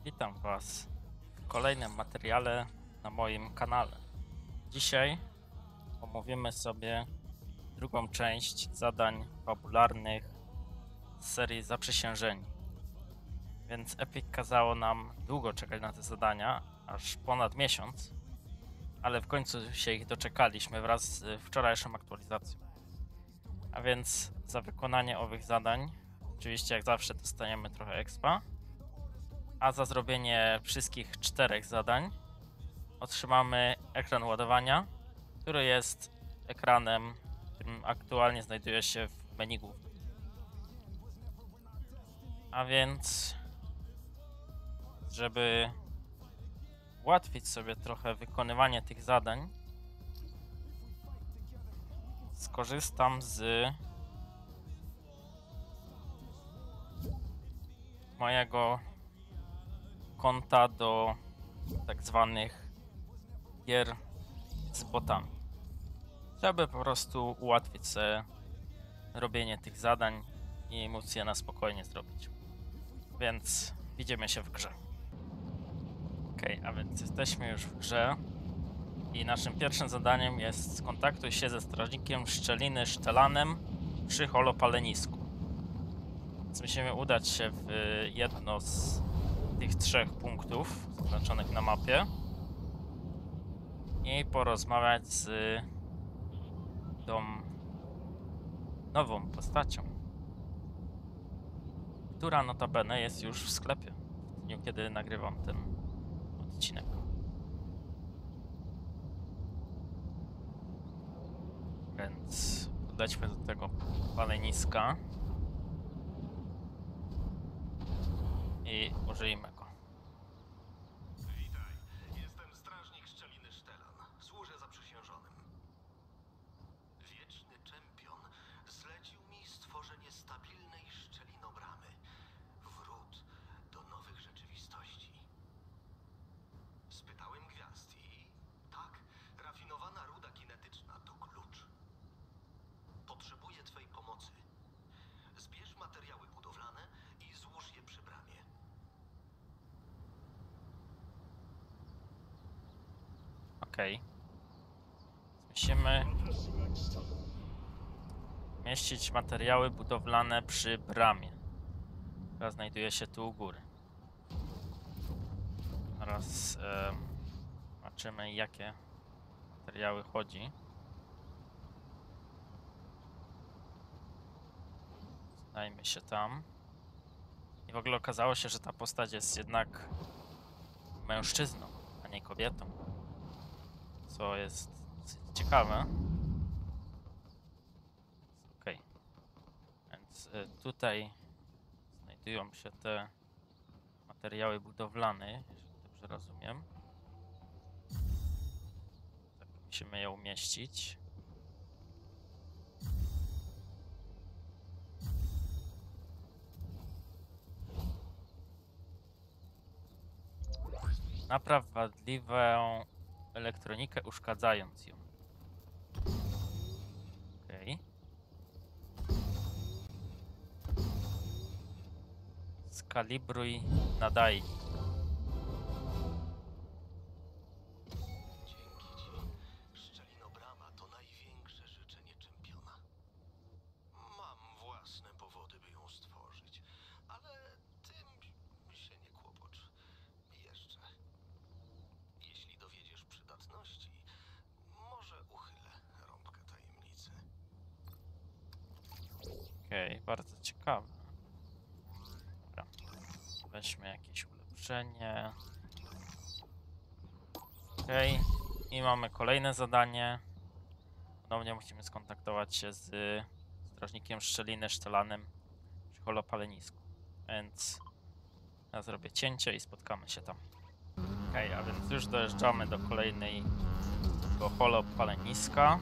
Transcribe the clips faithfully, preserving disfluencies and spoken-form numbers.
Witam Was w kolejnym materiale na moim kanale. Dzisiaj omówimy sobie drugą część zadań fabularnych z serii Zaprzysiężeni. Więc Epic kazało nam długo czekać na te zadania, aż ponad miesiąc, ale w końcu się ich doczekaliśmy wraz z wczorajszą aktualizacją. A więc za wykonanie owych zadań, oczywiście jak zawsze dostaniemy trochę expa, a za zrobienie wszystkich czterech zadań otrzymamy ekran ładowania, który jest ekranem, którym aktualnie znajduje się w menu głównym. A więc, żeby ułatwić sobie trochę wykonywanie tych zadań, skorzystam z mojego konta do tak zwanych gier z botami, żeby po prostu ułatwić sobie robienie tych zadań i móc je na spokojnie zrobić. Więc widzimy się w grze. Ok, a więc jesteśmy już w grze i naszym pierwszym zadaniem jest skontaktuj się ze strażnikiem Szczeliny Sztelanem przy holopalenisku. Więc musimy udać się w jedno z tych trzech punktów zaznaczonych na mapie i porozmawiać z tą nową postacią, która notabene jest już w sklepie w dniu, kiedy nagrywam ten odcinek. Więc lećmy do tego paleniska i użyjmy go. Witaj, jestem strażnik Szczeliny Sztelan. Służę zaprzysiężonym. Wieczny czempion zlecił mi stworzenie stabilnej szczelinobramy. Wrót do nowych rzeczywistości. Spytałem gwiazd i tak, rafinowana ruda kinetyczna to klucz. Potrzebuję twej pomocy. Zbierz materiały budowlane i złóż je przy bramie. Okej. Musimy mieścić materiały budowlane przy bramie, która znajduje się tu u góry. Teraz e, zobaczymy, jakie materiały chodzi. Zdajmy się tam. I w ogóle okazało się, że ta postać jest jednak mężczyzną, a nie kobietą. Co jest dosyć ciekawe. Ok. Więc y, tutaj znajdują się te materiały budowlane, jeżeli dobrze rozumiem. Tak, musimy je umieścić. Napraw wadliwą elektronikę, uszkadzając ją. Okej. Skalibruj nadajnik. Dzięki ci. Szczelinobrama to największe życzenie czempiona. Mam własne powody, by ją stworzyć, ale tym się nie kłopocz. Jeszcze. Jeśli dowiedziesz przydatności, może uchylę rąbkę tajemnicy. Okej, bardzo ciekawe. Dobra. Weźmy jakieś ulepszenie. Okej. I mamy kolejne zadanie. Ponownie musimy skontaktować się z strażnikiem Szczeliny Sztelanem przy holopalenisku. Więc ja zrobię cięcie i spotkamy się tam. Okej, a więc już dojeżdżamy do kolejnego holopaleniska.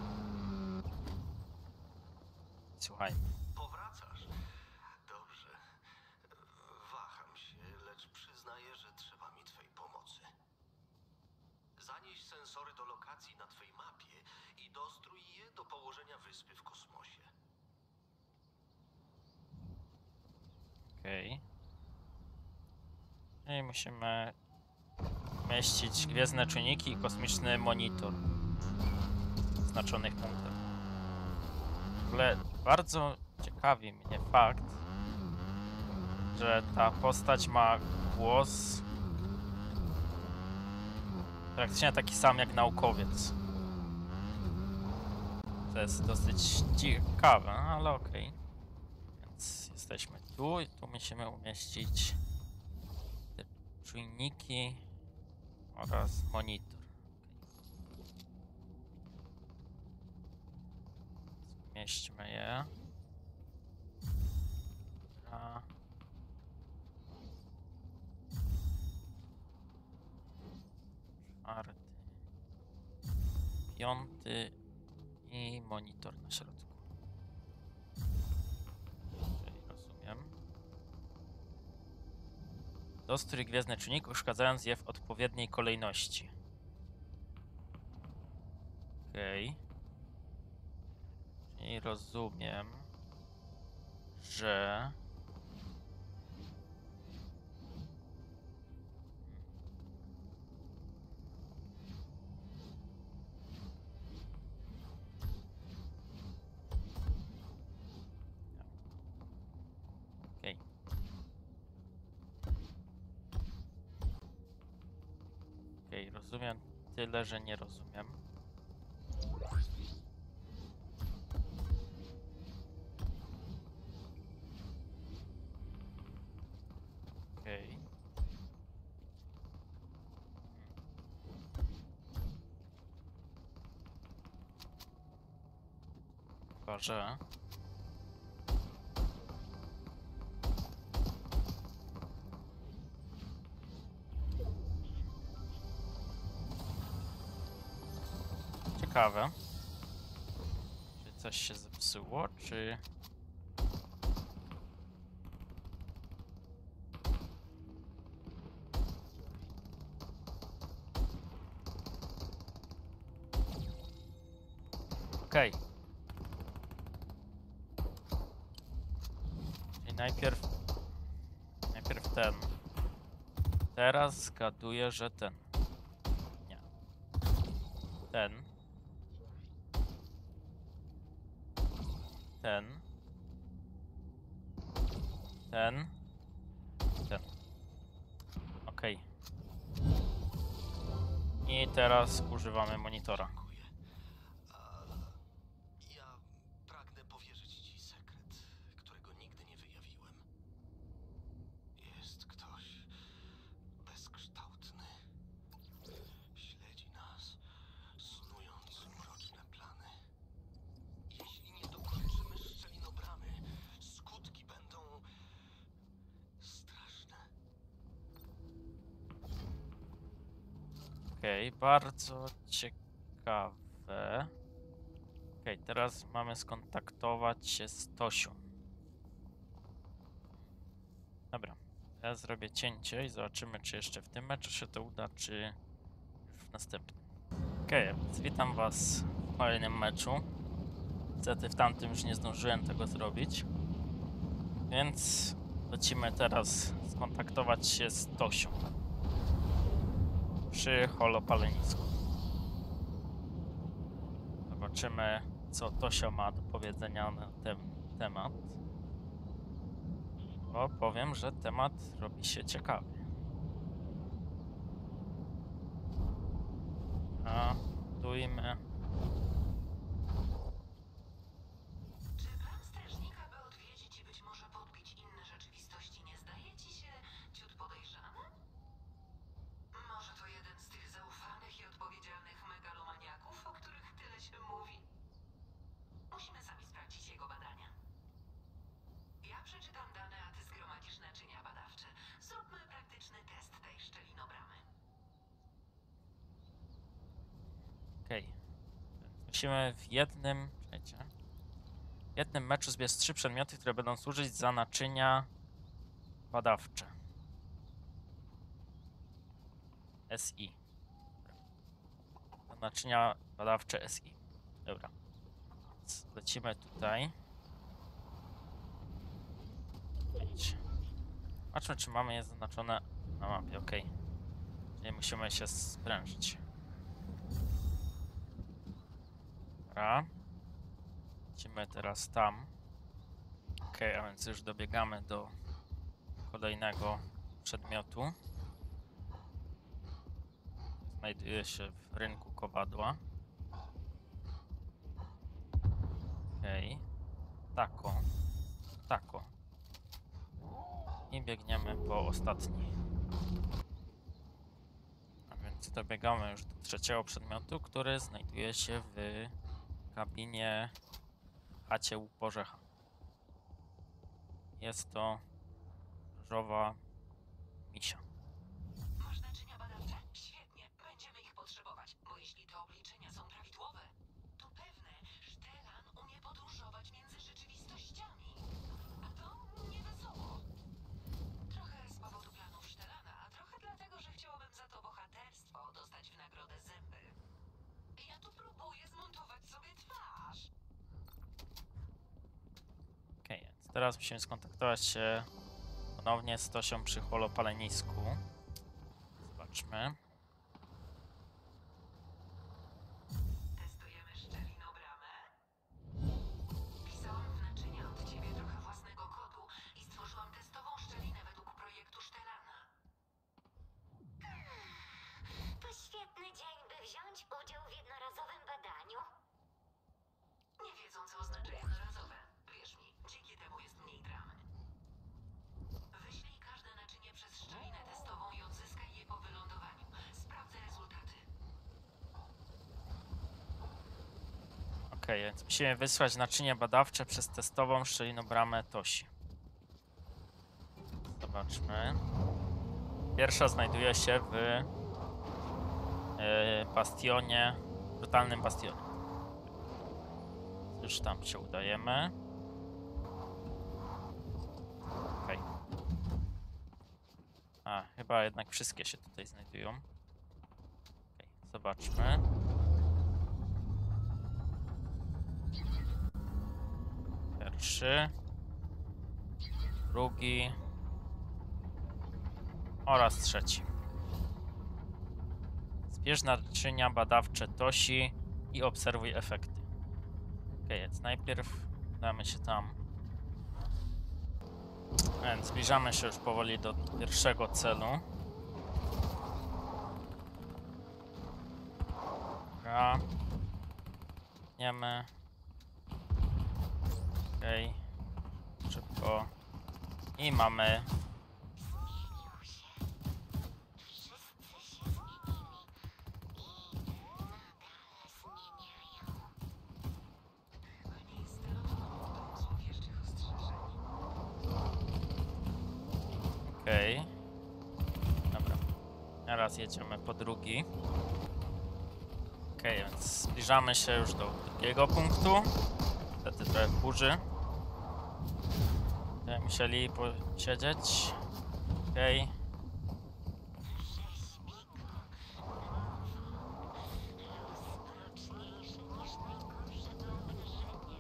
Słuchajmy. Powracasz? Dobrze. Waham się, lecz przyznaję, że trzeba mi twej pomocy. Zanieś sensory do lokacji na twej mapie i dostrój je do położenia wyspy w kosmosie. Okej. I musimy umieścić gwiezdne czujniki i kosmiczny monitor w znaczonych punktach. W ogóle bardzo ciekawi mnie fakt, że ta postać ma głos praktycznie taki sam jak naukowiec. To jest dosyć ciekawe, ale okej. Okay. Więc jesteśmy tu i tu musimy umieścić te czujniki oraz monitor. Umieśćmy je. Dobra. Czwarty. Piąty. I monitor na środku. Okay, rozumiem. Dostuj gwiezdny czujnik, uszkadzając je w odpowiedniej kolejności. Okej. Okay. Czyli rozumiem, że... Okej. Okej, rozumiem tyle, że nie rozumiem. Okej. Chyba, że... Ciekawe. Czy coś się zepsuło, czy... Okej. Okay. Czyli najpierw... Najpierw ten. Teraz zgaduję, że ten. Nie. Ten. Ten. Ten. Ten. Okej. Okay. I teraz używamy monitora. Ja pragnę powierzyć ci sekret, którego nigdy nie wyjawiłem. Jest ktoś bezkształtny. Śledzi nas, snując mroczne plany. Jeśli nie dokończymy szczelinobramy, skutki będą straszne. Okej, okay, bardzo ciekawe. Okej, okay, teraz mamy skontaktować się z Tosią. Dobra, ja zrobię cięcie i zobaczymy, czy jeszcze w tym meczu się to uda, czy już w następnym. Okej, okay, więc witam was w kolejnym meczu. Niestety w tamtym już nie zdążyłem tego zrobić. Więc lecimy teraz skontaktować się z Tosią przy holopalenisku. Zobaczymy, co Tosia ma do powiedzenia na ten temat. Bo powiem, że temat robi się ciekawy. A dujmy. Czy plan strażnika, by odwiedzić i być może podbić inne rzeczywistości, nie zdaje ci się ciut podejrzany? Może to jeden z tych zaufanych i odpowiedzialnych megalomaniaków, o których tyle się mówi? Musimy sami sprawdzić jego badania. Ja przeczytam dane, a ty zgromadzisz naczynia badawcze. Zróbmy praktyczny test tej szczelinobramy. Okej. Okay. Musimy w jednym... Czekajcie. W jednym meczu zbierz trzy przedmioty, które będą służyć za naczynia badawcze. S I. Za naczynia badawcze S I. Dobra. Więc lecimy tutaj. Idź. Zobaczmy, czy mamy je zaznaczone Na mapie, ok. Czyli musimy się sprężyć. Dobra. Lecimy teraz tam. Ok, a więc już dobiegamy do kolejnego przedmiotu. Znajduje się w rynku kowadła. Okej. Tako. Tako. I biegniemy po ostatni. A więc dobiegamy już do trzeciego przedmiotu, który znajduje się w kabinie chacie u Porzecha. Jest to różowa misia. Masz naczynia badawcze? Świetnie, będziemy ich potrzebować, bo jeśli te obliczenia są prawidłowe, to pewne, Sztelan umie podróżować między rzeczywistościami. A to nie wesoło. Trochę z powodu planów Sztelana, a trochę dlatego, że chciałabym za to bohaterstwo dostać w nagrodę zęby. Ja tu próbuję zmontować sobie twarz. Okej, więc teraz musimy skontaktować się ponownie z Tosią przy holopalenisku. Zobaczmy. Testujemy szczelinobramę. Pisałam w naczynia od ciebie trochę własnego kodu i stworzyłam testową szczelinę według projektu Sztelana. To świetny dzień, by wziąć udział w jednorazowym badaniu. Nie wiedzą, co oznacza jednorazowe. Wierz mi, dzięki temu jest mniej dramy. Wyślij każde naczynie przez szczelinę testową i odzyskaj je po wylądowaniu. Sprawdzę rezultaty. Okej, więc musimy wysłać naczynie badawcze przez testową szczelinobramę Tosi. Zobaczmy. Pierwsza znajduje się w yy, bastionie, brutalnym bastionie. Już tam się udajemy. Okej. A, chyba jednak wszystkie się tutaj znajdują. Okej, zobaczmy. Pierwszy. Drugi. Oraz trzeci. Zbierz naczynia badawcze Tosi i obserwuj efekty. Ok, więc najpierw damy się tam. Więc zbliżamy się już powoli do pierwszego celu. Dobra. Biegniemy. Okej. Szybko. I mamy. Zmienił się. Wszyscy się zmienili. I nadal zmieniają. Chyba nie jest stylowo do złowieszczych ostrzeżeń. Okej. Dobra. Teraz jedziemy po drugi. Okej, więc zbliżamy się już do drugiego punktu. Niestety trochę burzy. Będziemy musieli posiedzieć. Okej. Rzeźbi go nową. Los mroczniejszy niż najgorsze wyobrażenie.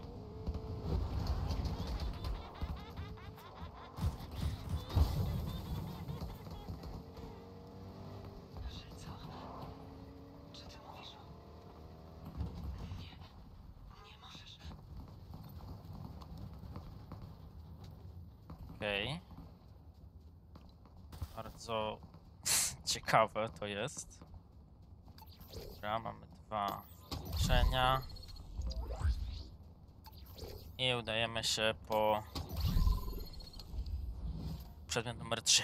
Że co? Czy ty mówisz o... Nie. Nie możesz. Okej. Bardzo ciekawe to jest. Dobra, mamy dwa zliczenia. I udajemy się po przedmiot numer trzy.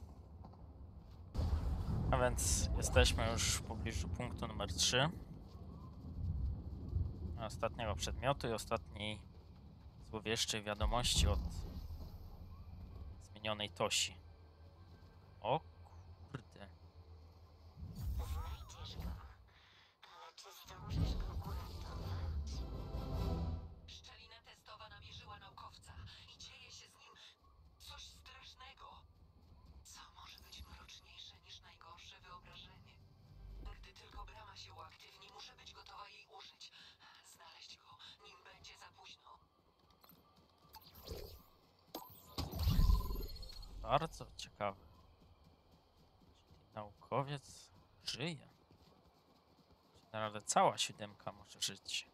A więc jesteśmy już w pobliżu punktu numer trzy. Ostatniego przedmiotu i ostatniej złowieszczej wiadomości od zmienionej Tosi. O kurde. Znajdziesz go. Ale czy zdążysz go uratować? Szczelina testowa namierzyła naukowca i dzieje się z nim coś strasznego. Co może być mroczniejsze niż najgorsze wyobrażenie? Gdy tylko brama się uaktywni, muszę być gotowa jej użyć. Znaleźć go, nim będzie za późno. Bardzo ciekawe. Naukowiec żyje. Ale cała siódemka może żyć.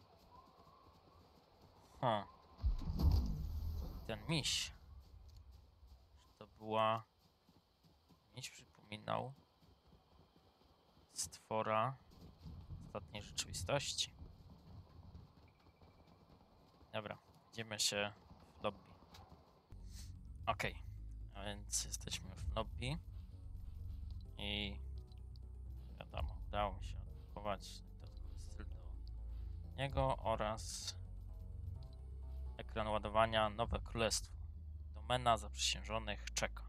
Ha. Ten miś. Czy to była... Miś przypominał stwora ostatniej rzeczywistości. Dobra, widzimy się w lobby. Okej, a więc jesteśmy już w lobby. I wiadomo, udało mi się odblokować dodatkowy styl do niego oraz ekran ładowania Nowe Królestwo. Domena zaprzysiężonych czeka.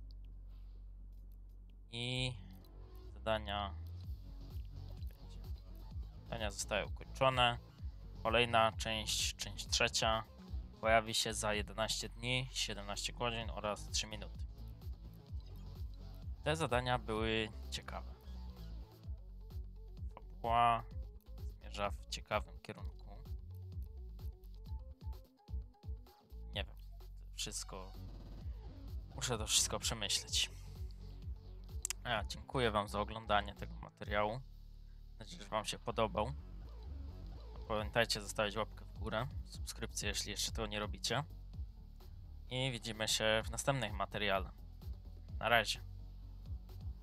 I zadania zadania zostały ukończone. Kolejna część, część trzecia pojawi się za jedenaście dni, siedemnaście godzin oraz trzy minuty. Te zadania były ciekawe. Fabuła zmierza w ciekawym kierunku. Nie wiem, to wszystko... Muszę to wszystko przemyśleć. Ja dziękuję wam za oglądanie tego materiału. Mam nadzieję, że wam się podobał. Pamiętajcie zostawić łapkę w górę, subskrypcję, jeśli jeszcze tego nie robicie. I widzimy się w następnym materiale. Na razie.